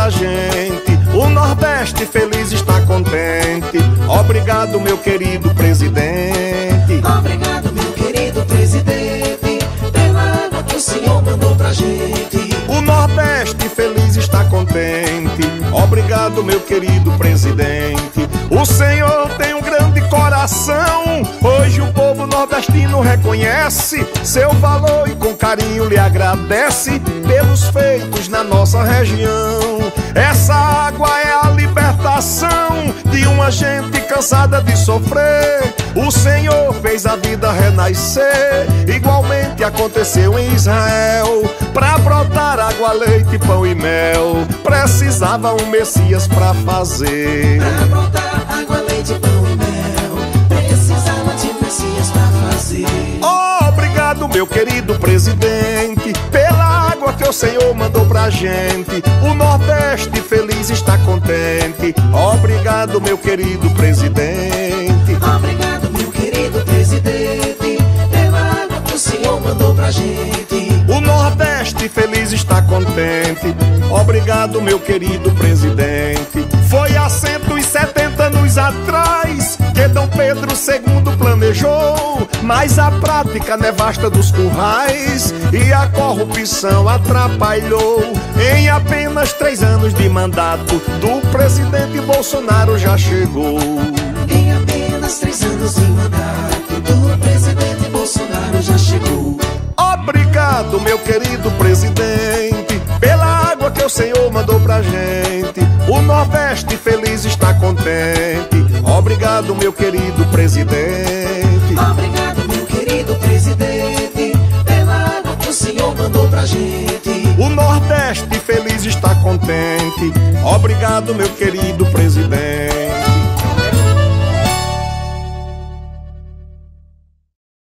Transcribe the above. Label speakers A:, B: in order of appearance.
A: pra gente. O Nordeste feliz está contente. Obrigado, meu querido presidente.
B: Obrigado, meu querido presidente, pela água que o senhor mandou pra gente.
A: O Nordeste feliz está contente. Obrigado, meu querido presidente. O senhor tem um grande coração. Hoje o povo nordestino reconhece seu valor e com carinho lhe agradece pelos feitos na nossa região. Essa água é a libertação de uma gente cansada de sofrer. O Senhor fez a vida renascer. Igualmente aconteceu em Israel. Pra brotar água, leite, pão e mel, precisava um Messias pra fazer.
B: Pra brotar água, leite, pão e mel, precisava de um Messias pra fazer.
A: Obrigado, meu querido presidente, pela água que o Senhor mandou pra gente. O Nordeste feliz está contente. Obrigado, meu querido presidente.
B: Obrigado, meu querido presidente, pela água que o senhor mandou pra gente.
A: O Nordeste feliz está contente. Obrigado, meu querido presidente. Foi há 170 anos atrás que Dom Pedro II planejou, mas a prática nevasta dos currais e a corrupção atrapalhou. Em apenas 3 anos de mandato do presidente Bolsonaro já chegou.
B: Em apenas 3 anos de mandato do presidente Bolsonaro já chegou.
A: Obrigado, meu querido presidente, pela água que o Senhor mandou pra gente. O Nordeste feliz está contente. Obrigado, meu querido presidente.
B: Obrigado, meu querido presidente, pela água que o senhor mandou pra gente.
A: O Nordeste feliz está contente. Obrigado, meu querido presidente.